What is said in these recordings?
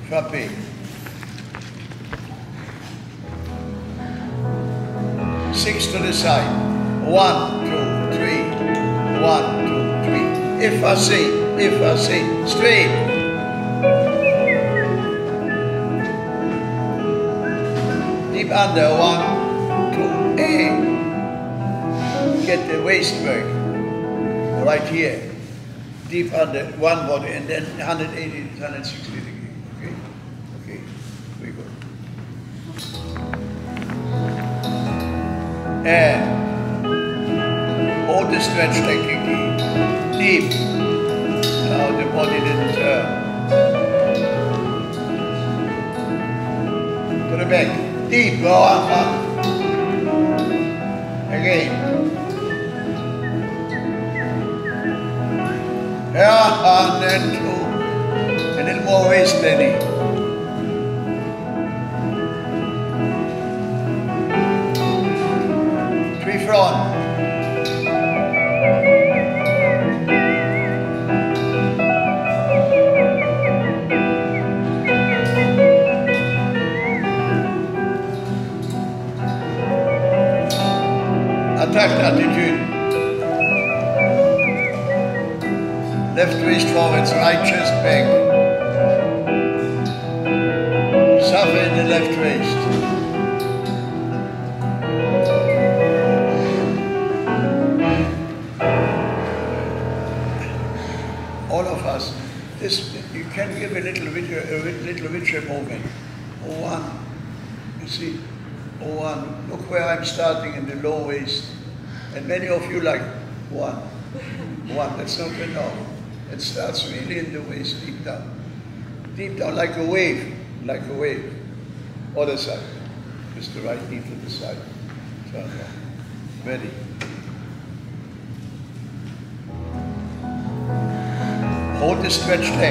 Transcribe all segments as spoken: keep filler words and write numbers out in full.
Frappe. Six to the side. One, two, three. One, two, three. Effacé, effacé. Straight. Deep under. One, two, eight. Get the waist work. Right here. Deep under one body and then one hundred eighty, one hundred sixty degrees. Okay? Okay. Very good. And hold the stretch like a key. Deep. Now the body didn't turn. To the back. Deep. Go on, up. Again. Yeah, and then two. A little more waist bending. Three front. Attack attitude. Left waist forwards, right chest back. Suffer in the left waist. All of us, this you can give a little video, a little video movement. Oh one, you see, oh one. Look where I'm starting in the low waist, and many of you like one, one. That's not enough. It starts really in the waist, deep down. Deep down, like a wave, like a wave. Other side. Just the right knee to the side. Turn around. Ready. Hold the stretched leg.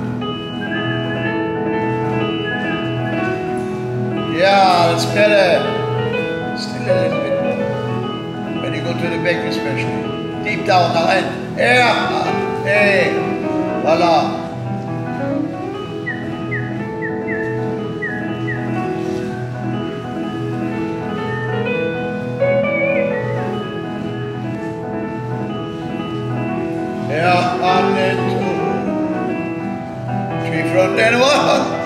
Yeah, that's better. Still a little bit more. When you go to the back especially. Deep down, now and yeah. Hey, voila. Yeah, one and two. Three front and one.